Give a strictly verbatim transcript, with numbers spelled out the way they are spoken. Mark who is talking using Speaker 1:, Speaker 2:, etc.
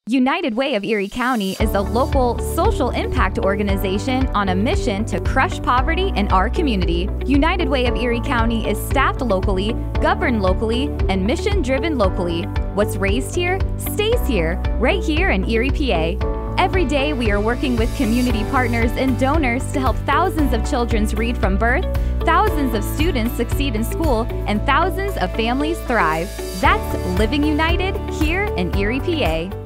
Speaker 1: United Way of Erie County is a local social impact organization on a mission to crush poverty in our community. United Way of Erie County is staffed locally, governed locally, and mission-driven locally. What's raised here stays here, right here in Erie, P A. Every day we are working with community partners and donors to help thousands of children read from birth, thousands of students succeed in school, and thousands of families thrive. That's Living United here in Erie, P A.